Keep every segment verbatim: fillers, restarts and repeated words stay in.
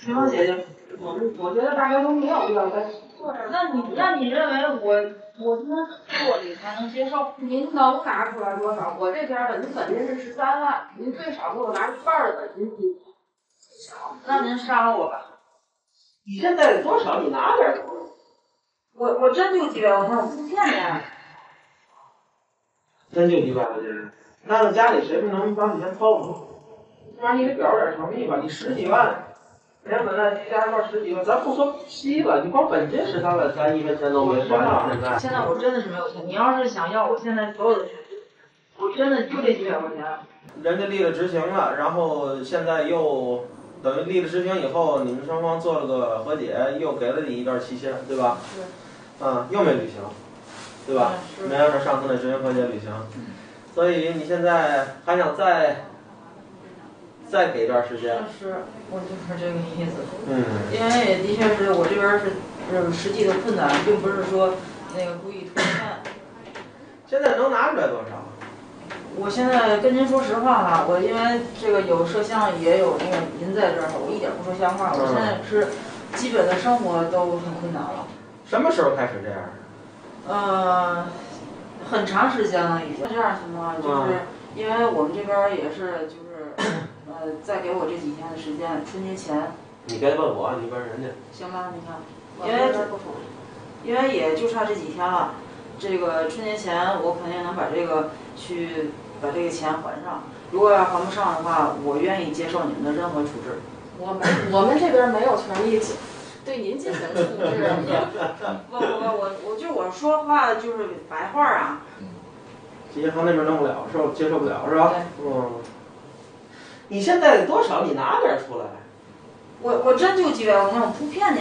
没有姐姐，我我觉得大家都没有必要再做这。那你那你认为我我现在做你才能接受？您能拿出来多少？我这边的您本金是十三万，您最少给我拿一半的本金进去。那您杀了我吧。 你现在多少？你拿点出来。 我我真就几百块钱，我不骗你。 真就几百块钱？那家里谁不能帮你先凑合？起码你得表点诚意吧？你十几万，连本带息加一块十几万，咱不说息了，你光本金十三万三，一分钱都没还到现在。 现在我真的是没有钱，你要是想要我现在所有的钱，我真的就这几百块钱。 人家立了执行了，然后现在又等于立了执行以后，你们双方做了个和解，又给了你一段期限，对吧？ 是。 嗯，又没履行，对吧？没按照上次的执行和解履行，所以你现在还想再再给一段时间？ 是，我就是这个意思。 嗯。 因为也的确是我这边是是实际的困难，并不是说那个故意拖欠。 现在能拿出来多少？ 我现在跟您说实话哈，我因为这个有摄像，也有那个您在这儿，我一点不说瞎话。我现在是基本的生活都很困难了。 什么时候开始这样？ 呃，很长时间了已经。这样行吗？就是因为我们这边也是就是呃，再给我这几天的时间，春节前。 你别问我，你问人家。 行吧，你看，因为因为也就差这几天了，这个春节前我肯定能把这个去把这个钱还上。如果要还不上的话，我愿意接受你们的任何处置。 我们我们这边没有权利对您进行处置。 不不不，我我就我说话就是白话啊。 银行那边弄不了，是吧？接受不了，是吧？嗯。你现在多少？你拿点出来。 我我真就几百块钱，我不骗你。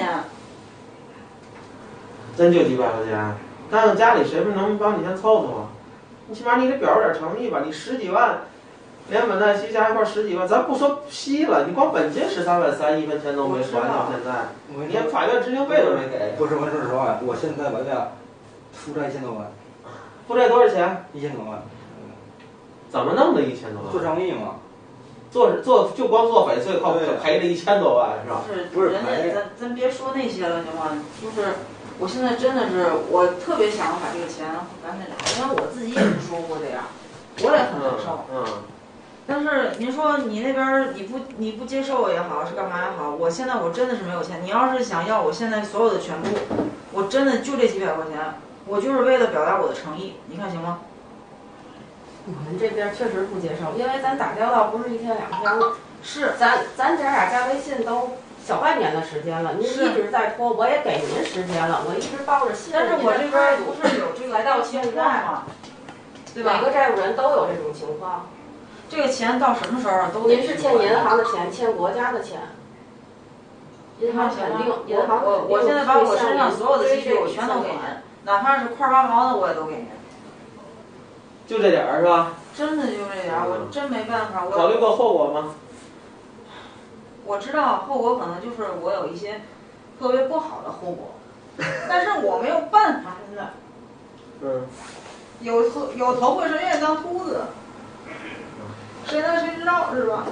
真就几百块钱？看看家里谁不能帮你先凑凑？你起码你得表点诚意吧？你十几万，连本带息加一块十几万，咱不说息了，你光本金十三万三，一分钱都没还到现在，你连法院执行费都没给。 不是，我说实话，我现在我家负债一千多万。 负债多少钱？ 一千多万。 怎么弄的一千多万？ 做生意嘛。 做做就光做翡翠，靠赔了一千多万是吧？ 不是，人家咱咱别说那些了行吗？就是我现在真的是，我特别想把这个钱赶紧拿，因为我自己也不舒服这样，我也很难受。 嗯。 但是您说你那边你不你不接受也好，是干嘛也好，我现在我真的是没有钱。你要是想要我现在所有的全部，我真的就这几百块钱，我就是为了表达我的诚意，你看行吗？ 我们这边确实不接受，因为咱打交道不是一天两天了， 是咱咱姐俩加微信都小半年的时间了，您一直在拖，我也给您时间了，我一直抱着信任您的态度， 不是有这个来到现在嘛，对吧？ 每个债务人都有这种情况。 这个钱到什么时候都您是欠银行的钱，欠国家的钱。银行肯定，银行肯定我我现在把我身上所有的积蓄我全都给您，哪怕是块八毛的我也都给您。 就这点儿是吧？ 真的就这点儿，我真没办法。我考虑过后果吗？ 我知道后果可能就是我有一些特别不好的后果，但是我没有办法现在。 嗯。 有头有头会是愿意当秃子，谁能谁知道是吧？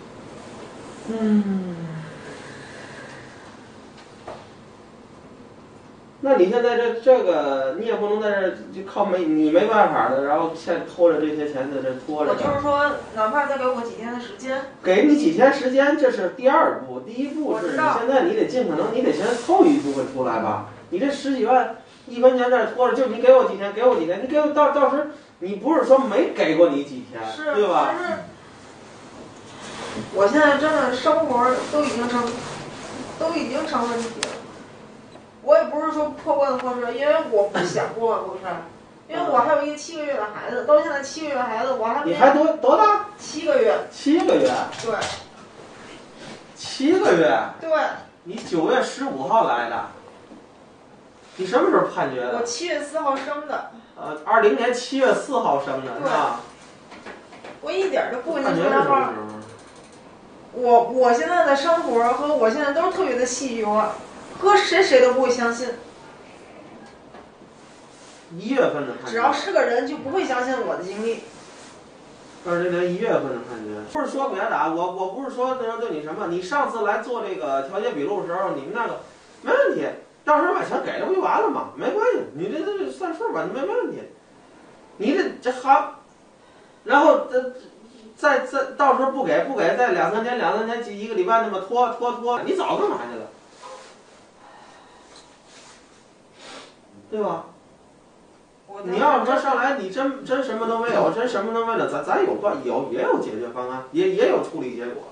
嗯。那你现在这这个，你也不能在这就靠没你没办法的，然后欠拖着这些钱在这拖着。 我就是说，哪怕再给我几天的时间。 给你几天时间，这是第二步，第一步是你现在你得尽可能，你得先凑一部分出来吧。你这十几万一分钱在这拖着，就你给我几天，给我几天，你给我到到时你不是说没给过你几天， 是对吧？ 是。我现在真的生活都已经成，都已经成问题了。我也不是说破罐子破摔，因为我不想破罐子破摔，因为我还有一个七个月的孩子，到现在七个月的孩子我还没。 你还多多大？ 七个月。 七个月。 对。 七个月。 对。 你九月十五号来的，你什么时候判决的？ 我七月四号生的。 呃，二零年七月四号生的，是吧？ 我一点都不跟你说瞎话。我我现在的生活和我现在都是特别的戏剧化。和谁谁都不会相信。 一月份的判决。 只要是个人就不会相信我的经历。 二零年一月份的判决，不是说别的啊，我我不是说那时候对你什么，你上次来做这个调解笔录的时候，你们那个没问题，到时候把钱给了不就完了吗？没关系，你这这算数吧，你没没问题。你这这还，然后这再再到时候不给不给，再两三天两三天一个礼拜那么拖拖拖，你早干嘛去了？对吧？你要是说上来你真真什么都没有，真什么都没有，咱咱有办有也有解决方案，也也有处理结果。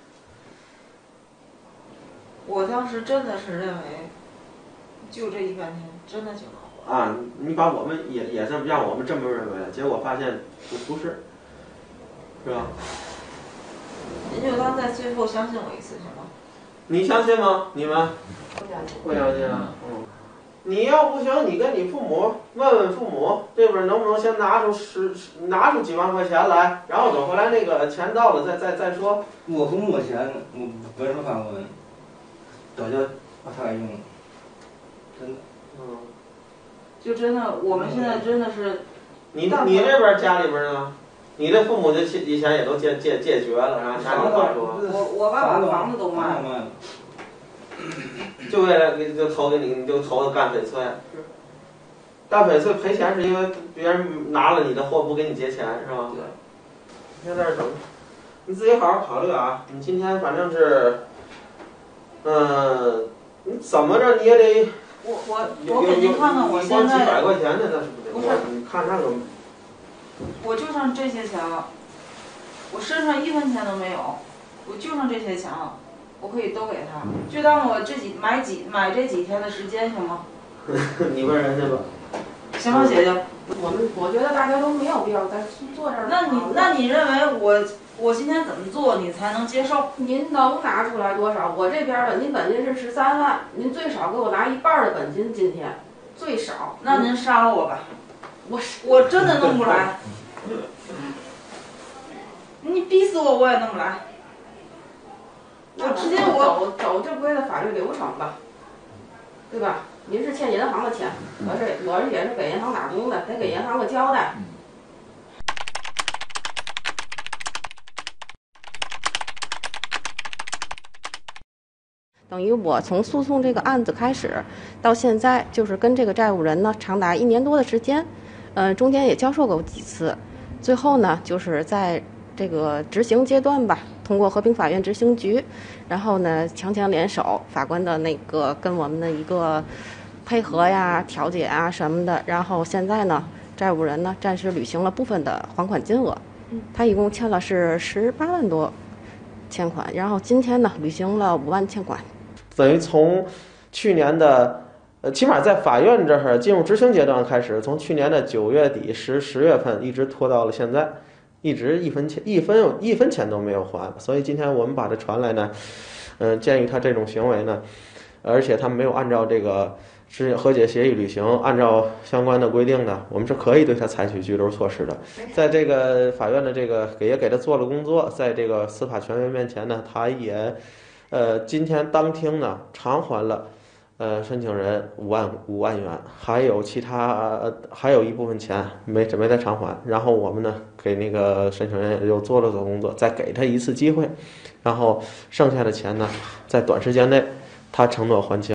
我当时真的是认为，就这一半天，真的就能还。 啊，你把我们也也这么让我们这么认为，结果发现不不是，是吧？ 您就当在最后相信我一次行吗？ 你相信吗？你们？ 不相信。 不相信啊？嗯。你要不行，你跟你父母问问父母这边能不能先拿出十拿出几万块钱来，然后等回来那个钱到了再再再说。 我父母钱我没什么法问，早就把他给用了，真的。 嗯。 就真的，我们现在真的是。 你你这边家里边呢？你的父母的以前也都借借借绝了，然后拿你话说。 我我爸把房子都卖了。 就为了给就投给你，你就投干翡翠。干翡翠赔钱是因为别人拿了你的货不给你结钱是吧？ 对。 你在这儿等，你自己好好考虑啊！你今天反正是，嗯、呃，你怎么着你也得。 我我我给您看看我现在。 你光几百块钱的那是不得。 不是。 你看那个。 我就剩这些钱了，我身上一分钱都没有，我就剩这些钱了。我可以都给他，就当我这几买几买这几天的时间，行吗？ 你问人家吧。 行吧，姐姐。 我们我觉得大家都没有必要再坐这儿。 那你那你认为我我今天怎么做你才能接受？ 您能拿出来多少？我这边的您本金是十三万，您最少给我拿一半的本金，今天最少。 那您杀了我吧， 我我真的弄不来。你逼死我我也弄不来。我直接我走走正规的法律流程吧，对吧？您是欠银行的钱，我是我是也是给银行打工的，得给银行个交代。等于我从诉讼这个案子开始到现在，就是跟这个债务人呢长达一年多的时间，嗯、呃，中间也交涉过几次，最后呢就是在这个执行阶段吧。通过和平法院执行局，然后呢强强联手，法官的那个跟我们的一个配合呀、调解啊什么的，然后现在呢，债务人呢暂时履行了部分的还款金额，他一共欠了是十八万多欠款，然后今天呢履行了五万欠款， 等于从去年的呃，起码在法院这儿进入执行阶段开始，从去年的九月底十十月份一直拖到了现在。一直一分钱一分一分钱都没有还，所以今天我们把这传来呢，嗯、呃，鉴于他这种行为呢，而且他没有按照这个是和解协议履行，按照相关的规定呢，我们是可以对他采取拘留措施的。在这个法院的这个给也给他做了工作，在这个司法权威面前呢，他也，呃，今天当庭呢偿还了。呃，申请人五万五万元，还有其他、呃、还有一部分钱没没再偿还，然后我们呢给那个申请人又做了做工作，再给他一次机会，然后剩下的钱呢，在短时间内他承诺还清。